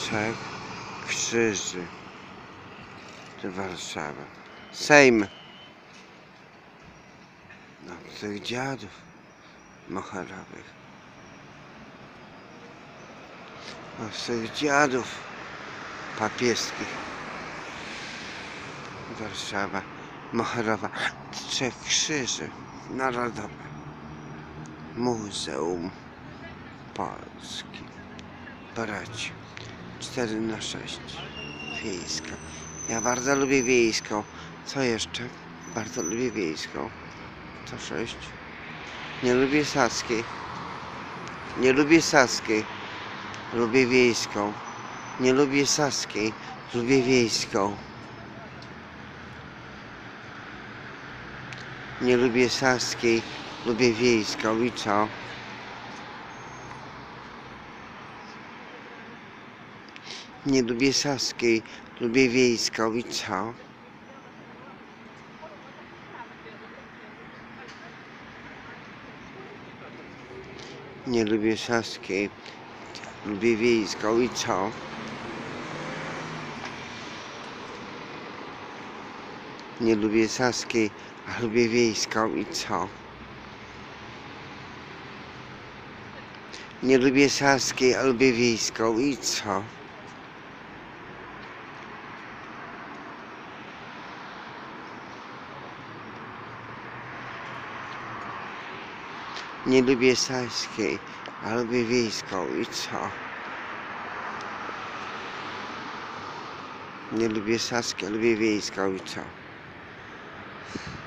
Trzech Krzyży. To Warszawa. Sejm. No, tych dziadów moherowych. No, tych dziadów papieskich. Warszawa. Moherowa. Trzech Krzyży. Narodowe. Muzeum Polski. Braci. 4/6. Wiejska. Ja bardzo lubię wiejską. Co jeszcze? Bardzo lubię wiejską. Co 6. Nie lubię saskiej. Nie lubię saskiej. Lubię wiejską. Nie lubię saskiej. Lubię wiejską. Nie lubię saskiej. Lubię wiejską. I co? Nie lubię saskiej. Lubię wiejską. I co? Nie lubię saskiej. Lubię wiejską. I co? Nie lubię saskiej, a lubię wiejską. I co? Nie lubię saskiej, a lubię wiejską. I co? Nie lubię saskiej, a lubię wiejską. I co? Nie lubię saskiej, a lubię wiejską. I co?